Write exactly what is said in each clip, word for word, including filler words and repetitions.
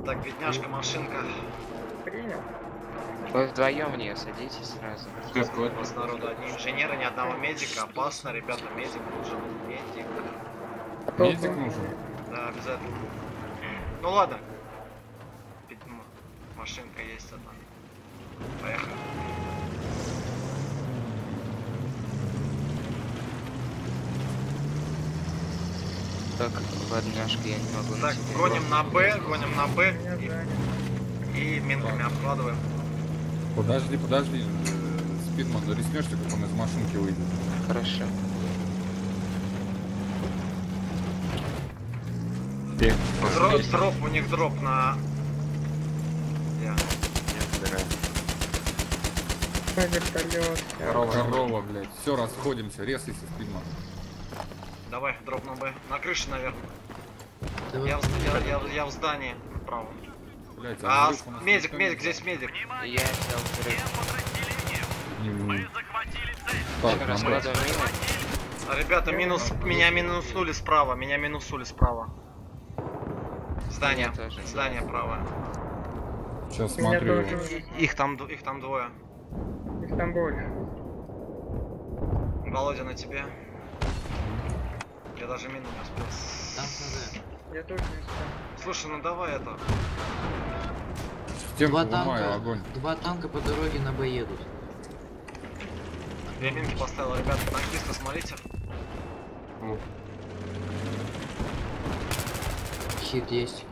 Так, бедняжка, машинка. Принял. Вы вдвоем в нее садитесь сразу. У вас народу одни инженеры, ни одного медика. Опасно, ребята, медик нужен. Медик. Медик нужен. Да, обязательно. Ну ладно. Машинка есть одна. Поехали. Так, бедняжка, я не могу. Так, гоним на Б, гоним на Б и, и минками обкладываем. Подожди, подожди. Спидман, зареснешься, как он из машинки выйдет. Хорошо. Дроп, дроп, у них дроп на... Я. Вертолет. Корова, блядь. Все, расходимся. Резайся, Спидман. Давай, дроп на Б. На крыше, наверное. Я в, я, я, я в здании. Право. Блядь, а, а медик, медик, здесь медик. Я взял взрыв. Мы захватили цель. Так, Раскладываем мины. Ребята, минус, меня минуснули справа, меня минуснули справа. Здание, тоже. здание правое. сейчас Меня смотрю. тоже. Их там, д- их там двое. Их там больше. Володя, на тебе. Я даже мину не успел. Я тоже не успел. Слушай, ну давай это. Тем Два ломаю танка, огонь. два танка по дороге на Б едут. Я минки поставил, ребята, танкисты, смотрите. Хит есть.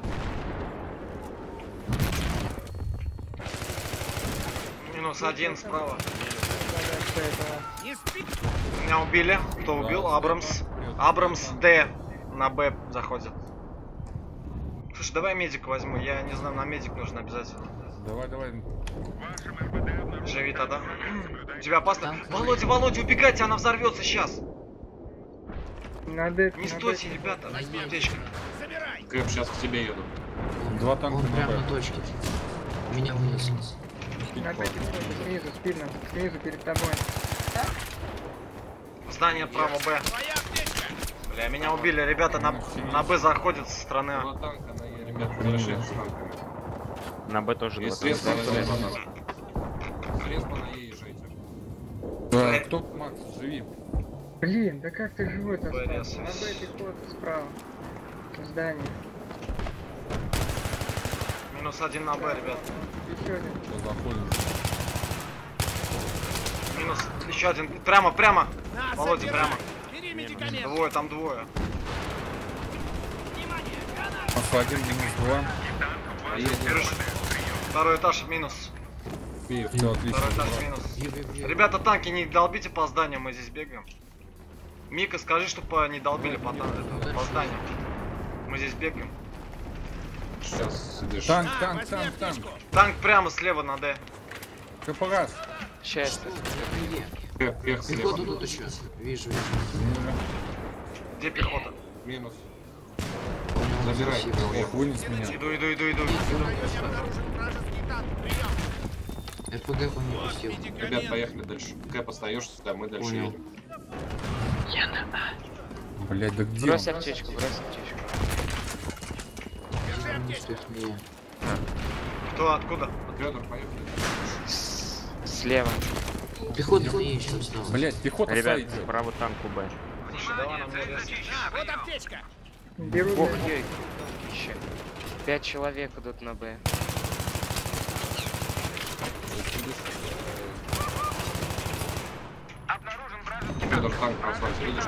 Минус один справа. Не спи. Меня убили. Кто убил? Абрамс. Абрамс Д на Б заходит. Слушай, давай медик возьму. Я не знаю, на медик нужен обязательно. Давай, давай. Живи тогда. У тебя опасно. Там, Володя, Володя, убегайте, она взорвется сейчас. Надо. Не стойте, ребята. Аптечка. Забирай. Кэп, сейчас к тебе еду. Два танка Он на прямо Б. на точке. Меня вынесло. Надо снизу, спидно. Снизу перед тобой. Здание право Б. Твоя аптечка. Бля, меня убили. Ребята на, на Б заходят со стороны. Два танка на Е, ребят, возвращайтесь с танками. На Б тоже И два средства танка. на два танка. Средства на Е езжайте. Да, кто, Макс, живи. Блин, да как ты живой-то Б остался? На резать. Б пехота справа. Здание. Минус один на Б, ребят. Еще один. Сейчас заходим. Минус еще один. Прямо, прямо. На, Володя, забирай. прямо. Бери медикамент. Двое, там двое. Внимание, граната. Макс один, минус два. Крыша. Второй этаж минус. Все, отлично. Второй этаж забрал. минус. Бью, бью, бью. Ребята, танки не долбите по зданию, мы здесь бегаем. Мика, скажи, чтобы не долбили по, тан- по зданию. Мы здесь бегаем. Сейчас сидишь. Танк, На, танк, возьми танк, танк. аптечку. Танк прямо слева на Д. КПРАС. Счастье. Где? Кэп, кэп Пехота слева. тут еще. Вижу, вижу. Где пехота? Минус. Понял, Забирай. спасибо. Эх, вынес меня. Иду, иду, иду, иду. Вражеский танк. Прием. РПГ по мне пустил. Ребят, поехали дальше. Кэп, остаешься сюда, мы дальше Понял. едем. Блять, да где Брось он? аптечку, брось аптечку. Я не успех мне. Кто, откуда? Петр, поехали. С- Слева. Пехота мне еще осталось. Блять, пехота Ребят, стоит. справа танк у Б. Слушай, давай нам не резать. На, вот аптечка. Беру. Ох, да. ой. Еще. Пять человек идут на Б. Петр, танк на асфальте, видишь?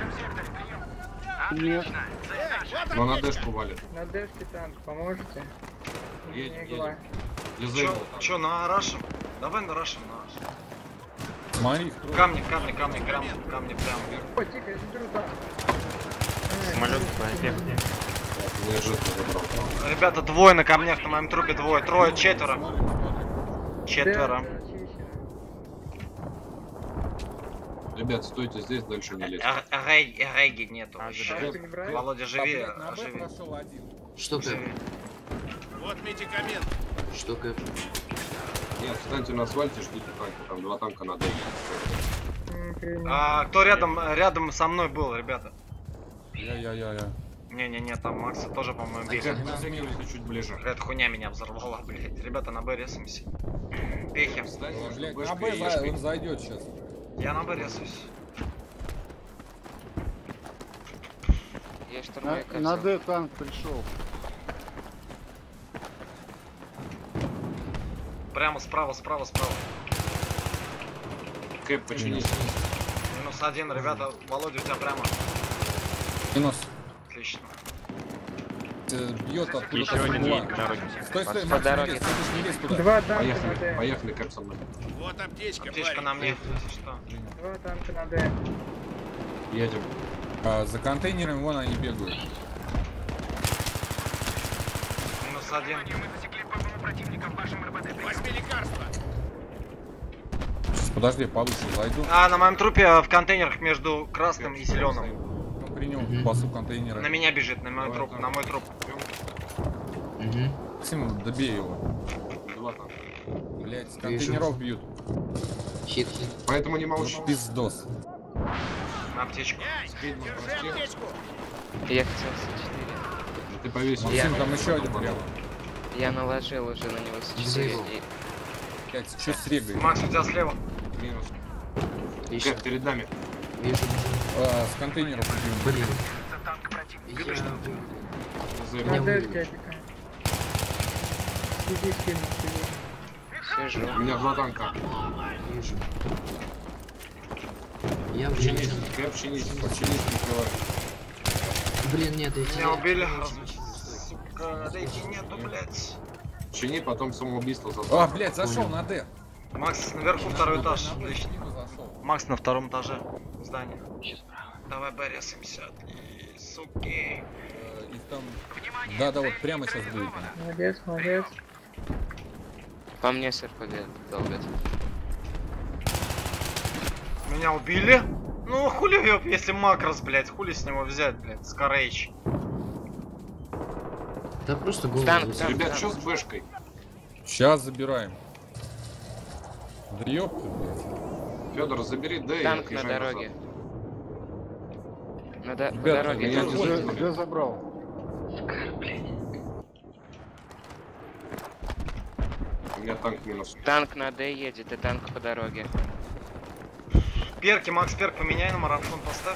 Нет. Но на дэшку валит. На дэшке танк, поможете? Едем, Не едем. игла. Лизай Чё, его там. чё, на рашем? Давай на рашем, на. Смотри, их трое. Камни, камни, камни, камни, камни прямо. О, тихо, я заберу танк. Самолет снайпер. Неожиданно забрал. Ребята, двое на камнях, на моем трупе двое. Трое, четверо. Четверо. Ребят, стойте здесь, дальше не лезьте. Р- Реги, реги нету А, вообще. Танк не брать? Володя, А, живи, блядь, на Б живи. прошел один. Что живи. кэп? Вот медикамент. Что кэп? Нет, встаньте на асфальте, ждите танка. Там два танка на дэшке. М, принял. А, кто рядом, рядом со мной был, ребята? Я, я, я, я. Не-не-не, там Макса тоже, по-моему, Кэп, бесит. позиционируйся чуть ближе. Какая-то хуйня меня взорвала, блядь. Ребята, на Б резаемся. Пехи. Встань О, между блядь, на бэшкой Б и за- ешкой. он зайдет сейчас. Я на Б резаюсь. Я штурмую На, на капсулу. Д танк пришел. Прямо справа, справа, справа. Кэп, починись. Минус один, ребята. Володя, у тебя прямо. Минус. Отлично. Э, Бьет откуда-то Еще с один угла. есть по дороге. Стой, стой, По Макс, не дороге. лезь, Сатыш, не лезь туда. Два танка на Поехали, Д. поехали, Кэп со мной. Вот аптечка, Аптечка парень. на мне, если что. Два танка на Д. Едем. А, за контейнерами вон они бегают. Минус один. Возьми лекарство. Сейчас, подожди, повыше зайду. А, на моем трупе в контейнерах между красным и зеленым. Ну, принял, Мгм. пасу контейнера. На меня бежит, на мой Давай, труп, давай. на мой труп. Угу. Максим, добей его. Два там. Блять, с Вижу. контейнеров бьют. Хит, хит. Поэтому не молчи. Пиздос. На аптечку. Эй, Спидман, держи прости. аптечку. Я хотел С четыре. Ты повесил. Максим, там еще один прям. Я наложил уже на него С четыре. Дизейбл. И... Блять, что с регой? Макс, у тебя слева. Минус. Еще. Кэп, перед нами. Вижу. А, с контейнеров убьют. Блин. Я... Заебал. На Д вывели. с дядьком. Сиди, сильно, сиди. Сижу. У меня два танка. Вижу. Я уже Чинись, Кэп, чинись, чинись, прикрывай. Блин, нет, эти... Меня убили. Стой. Сука, отойти нету, блядь. Чини, потом самоубийство за. А, блять, зашел на Д. Макс, наверху второй этаж. На Д, Отлично. снизу зашел. Макс на втором этаже здания. Давай Б резаемся. Суки. Э, Их там... Да, да, вот прямо сейчас будет. Молодец, молодец. По мне с РПГ долбят. Меня убили? Ну хули, ёп, если макрос, блядь, хули с него взять, блядь, Скорейч. Да просто голову. Танк, вот- танк. Ребят, что с бэшкой? Сейчас забираем. Да ёпта, блядь. Федор, забери Д и Танк на отъезжай дороге. назад. На до... по Ребята, дороге. меня танк. не Д, забрали. Д забрал. У меня танк минус. Танк на Д едет и танк по дороге. Перки, Макс, перк поменяй на марафон поставь.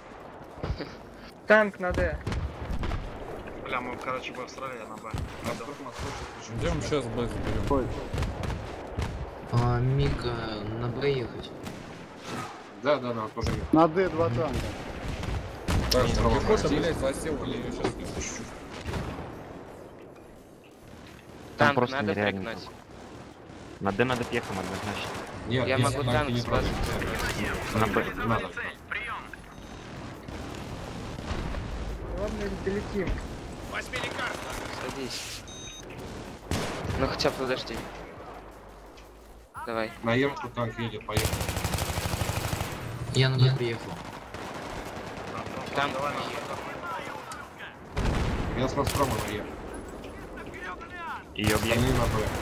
Танк на Д. Бля, мы, короче, бы всрали, я на Б. Пойду. Идем сейчас Б заберем. Ой, А, Мика, на Б ехать. Да, да, да, тоже нет. на Д два танка. Так, Здорово, пехота, прости. блядь, засел, я ее сейчас не пущу. Там Танк просто надо нереально. прыгнуть. На Д надо пехом однозначно. Нет, Я если могу танки танк не с трогать. базы. На Б. Не надо. Ладно, долетим. Возьми лекарство. Садись. Ну хотя бы подожди. Давай. На Емку танк едет, поехали. Я на Б приехал. Танк Давай, на на Е. Я с Нострома на Е. Ее бьем. Они на Б.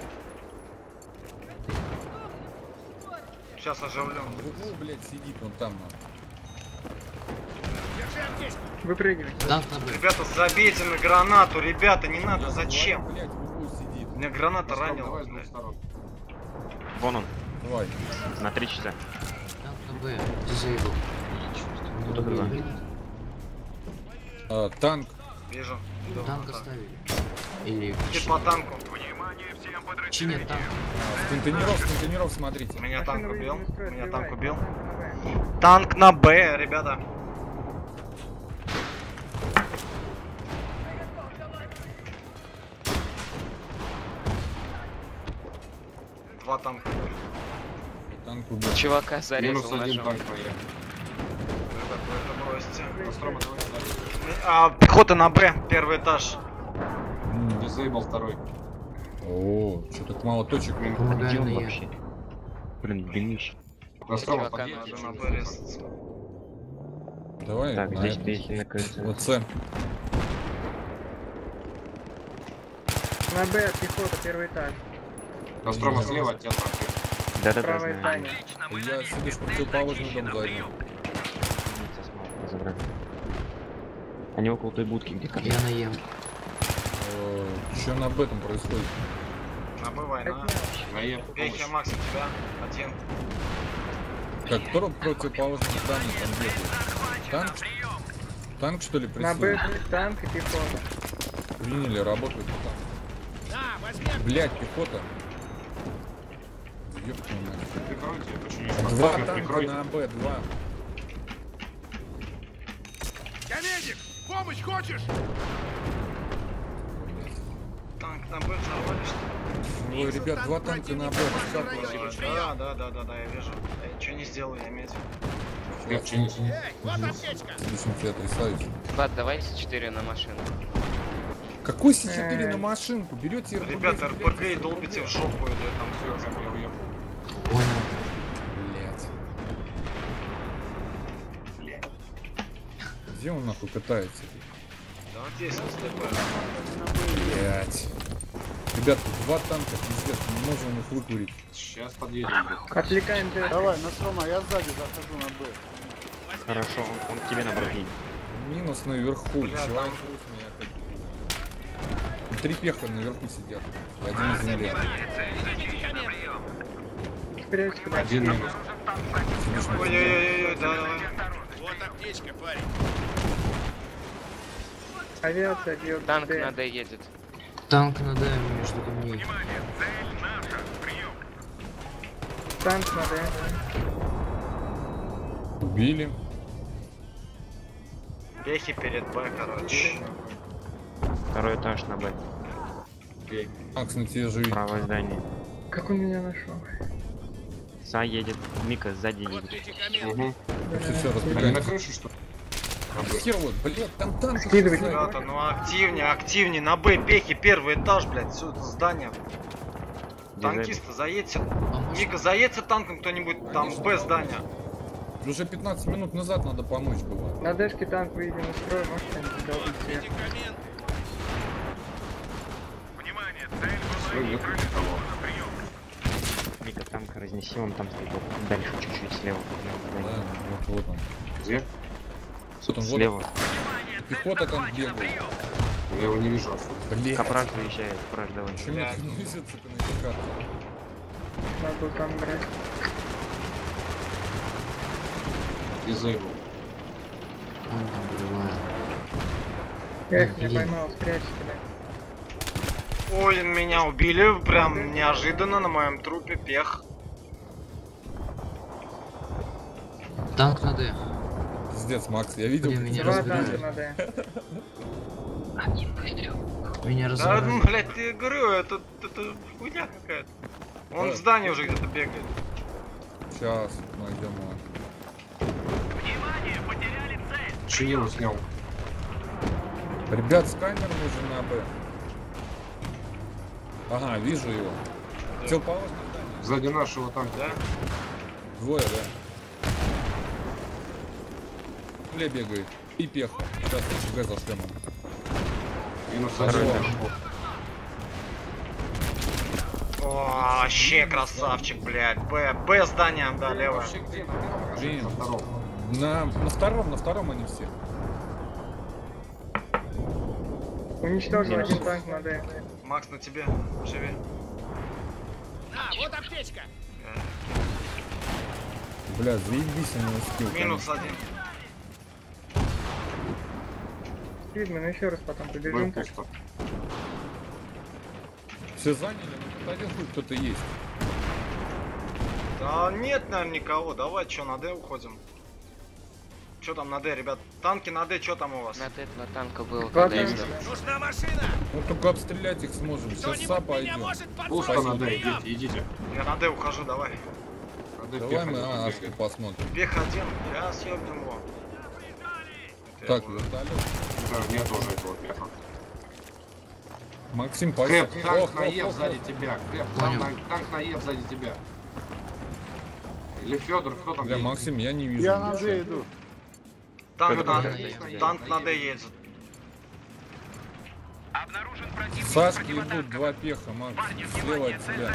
Сейчас оживлен. В углу, блядь, сидит вон там. нахуй. Держи аптечку. Выпрыгивай. Танк на Б. Ребята, забейте на гранату, ребята, не надо, Я зачем? говорю, блядь, в углу сидит. Меня граната Ностром, ранила, давай с двух блядь. сторон. Вон он, Давай. на три часа. Танк на Б. Дизейбл. Тут два. А, танк. Вижу. Иду. Танк оставили. Или... Хит по танку. Чинят танк. А, с контейнеров, с контейнеров смотрите. Меня танк Машину убил. выйди на строй, Меня сбивай. танк убил. Танк на Б. Танк на Б, ребята. Два танка. Танк убил. Чувака Минус зарезал один ножом. танк поехал. Ребят, вы это бросьте. Нострома, давай сюда. А, пехота на Б, первый этаж. М. Дизейбл второй. О, что так мало точек. Помогаю Где на он Е. вообще? Блин, дымишь. Нострома, Чувака подъедь. надо. Надо на Б резаться. Давай. Так, на здесь это. пехи на крыше. Вот С. На Б пехота, первый этаж. Нострома слева от тебя танк. Да-да-да, Правое знаю. здание. Я, сидишь, в противоположный дом зайду. Единица смог забрать. Ребята, вы это бросьте. Снайпер. Ребята, вы это бросьте. Они около той будки, где как. Я наем. Что на Б там происходит? На Б война. Наем. Пехи, Макс, у тебя один. Как кто противоположный зданию там бегает? Танк? Танк что ли На Б преследует? танк и пехота. Приняли, работают там. На, возьми. Блять, пехота. Ёб твою мать. Прикройте, это что не Два спасает, танка прикройте. на Б, два. Я медик! Помощь хочешь? Танк на Б взорвали, что Ой, ребят, два танка на Б. ли? Да, да, да, да, да, я вижу. Я ничего не сделал, я медик. Нет, что не Эй, вот аптечка! Слишком тебя отрисаюсь. Бат, давай С четыре на машину. Какой С четыре на машинку? Берете РПГ? Ребята, РПГ и долбите в жопу, или там Все, я уехал. Понял. Блять. Где он нахуй катается? Да вот здесь вот слепая. Блять. Ребят, тут два танка, пиздец, мы не можем их выкурить. Сейчас подъедем. Отвлекаем Д. Давай, Насрома, я сзади захожу на Б. Хорошо, он, он к тебе наоборот едет. Минус наверху. Бля, Чего там- он трус меня опять? Три пеха наверху сидят. И один на земле. Спрячь, блядь. Один минус. Сидишь на земле. Ой-ой-ой, да, давай. Вот аптечка, парень. Авиация бьет. Танк Д. на Д едет. Танк на Д между камней. Танк на Д. Убили. Пехи перед Б, короче. Второй этаж на Б. Макс, на тебе живи. Правое здание. Как он меня нашел? Са едет. Мика сзади Вот едет. медикамент. Угу. Все, все, Они на разбегаемся. крыше, что ли? Хер вот, блядь, там танк. Скидывайте. Ребята, ну активнее, активнее. На Б, пехи, первый этаж, блядь, все это здание. Танкисты, заедьте. Помощь. Мика, заедьте танком кто-нибудь, там Б здание. Уже пятнадцать минут назад надо помочь было. На Дэшке танк выйдем из строя, может что-нибудь долбить сверху. Медикамент. Все, нет никого. Мика танка разнеси, он там стоит. Вот дальше чуть-чуть слева. Да, вот, вот он. Где? Вот он, вот. Слева. Пехота там бегает. Я его не вижу отсюда. Блядь. Капраж выезжает, Капраж давай. Почему это не везется на этой карте? Надо было там брать. Дизейбл. Он там вырывает. Я их не Блин. поймал, спрячься, блядь. Ой, меня убили, прям неожиданно на моем трупе, пех. Танк на Д. Пиздец, Макс, я видел, Блин, как меня тебя Два разбирают. танка на Д. Меня Да, разорвали. ну, блядь, ты говорю, это, это хуйня какая-то. Он в здании уже где-то бегает. Сейчас найдем его. Шинелу снял. Ребят, сканер нужен на Б. Ага, вижу его. Противоположное здание. Сзади нашего танка. Да? Двое, да. Бля бегает. И пеха. Сейчас ФГ за шлемом. Минус Второй один. этаж. О, вообще красавчик, блядь. Б, Б здание, да, левое. Вообще где? На первом этаже, Блин. на втором. На, на втором, на втором они все. Уничтожил один танк на Д. Макс, на тебе, живи. На, вот аптечка. Бля, заебись у него скилл. Минус один. Видно, еще раз потом Б побежим. так. пусто. Все заняли, но тут один хуй кто-то есть. Да нет, наверное, никого. Давай, что, на Д уходим. Что там на Д, ребят? Танки на Д, что там у вас? На Д два танка было, Два когда я танка. видел. Нужна машина. Ну только обстрелять их сможем. Сейчас Кто-нибудь СА меня пойдет. может Пусто подбросить? надо, Прием. идите, идите. Я на Д ухожу, давай. Надо Давай пехать, мы надо А, Ашку бегать. посмотрим. Пех один, я съебнем его. Это Так, я буду. вертолет. Да, у меня тоже этого пеха. Максим, Кэп, пойдет. танк на Е сзади тебя. Кэп, Понял. танк, танк на Е сзади тебя. Или Федор, кто там Бля, едет? Максим, я не вижу. Я на ничего. Д иду. Танк Кто-то на, подъедет. танк на Д едет. Сашки идут, два пеха, Макс. Слева от тебя.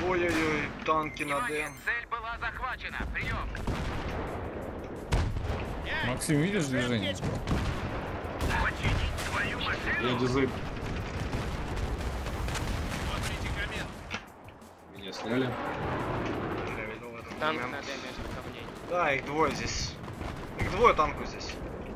Ой-ой-ой, танки на Д. Цель была захвачена. Прием. Максим, видишь движение? Я дизель. Смотрите коммент. Меня сняли. Я видел этот Танк момент. на Д между камней. Да, их двое здесь. Их двое танку здесь.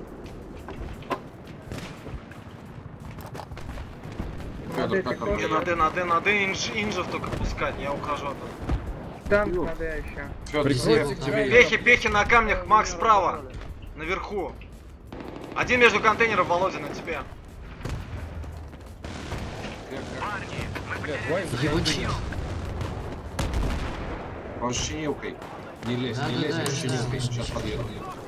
Федор, Надо как эти там? Мне на Д, на Д, на Д инж, инжев только пускать, я ухожу оттуда. Танк надо еще. Федор, Прикройте тебе- край. Пехи, пехи на камнях, Макс справа. Наверху. Один между контейнером, Володя, на тебе. Бля, давай Его заходи. чел. Он с чинилкой. Не лезь, Да, не да, лезь, да, он с да. чинилкой сейчас подъеду.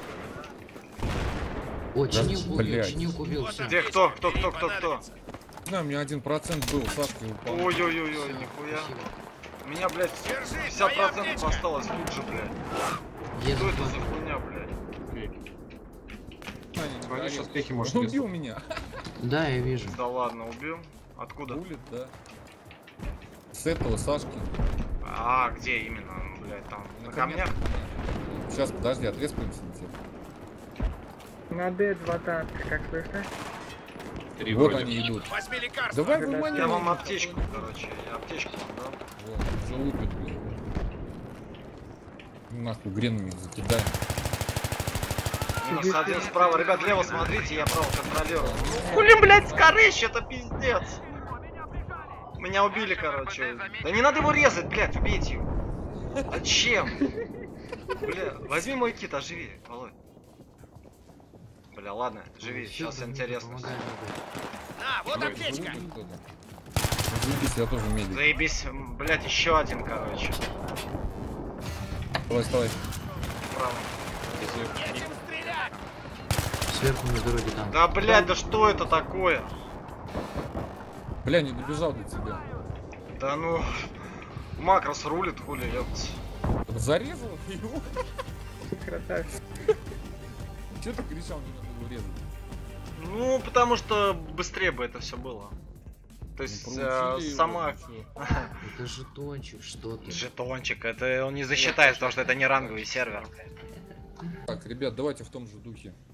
О, чинилку убил, блядь. чинилку убил, все. Где, кто, кто, кто, кто, кто? Не знаю, у меня один процент был, Сашка упал. Ой-ой-ой, нихуя. У меня, блядь, пятьдесят процентов осталось тут же, блядь. Еду Что это туда. за хуйня, блядь? Твои сейчас пехи может Он лезть. убил меня. Да, я вижу. Да ладно, убил? Откуда? Пулит, да. С этого Сашки. А, где именно, блядь, там? На камнях? Сейчас, подожди, отреспаемся на тебя. На Д два танка, как слышно? Три Вот вроде. они идут. Возьми лекарство. Давай Да, внимание. Я вам аптечку, короче, я аптечку вам дам. Вот, уже лупит, блин. Нахуй гренами закидаем. Минус один справа. Ребят, лево смотрите, я право контролирую. Хули, блядь, скорыщ, это пиздец. Меня убили, короче. Да не надо его резать, блядь, убейте его. Зачем? Бля, возьми мой кит, оживи, Володь. Бля, ладно, живи, Всё, сейчас да, интересно. помогай, На, вот аптечка. Заебись, я тоже медик. Заебись, м, блядь, еще один, короче. Давай, вставай. Право. Нечем стрелять. Сверху на дороге там. Да, блядь, да что это такое? Бля, не добежал до тебя. Да ну, Макрос рулит, хули, ёпть. Зарезал его? Красавчик. Че ты кричал, не надо его резать? Ну, потому что быстрее бы это все было. То есть, Ну, э, проучили его, сама... ну чё? Это жетончик, что ты. Жетончик, это он не засчитает, потому что это не ранговый сервер. Так, ребят, давайте в том же духе.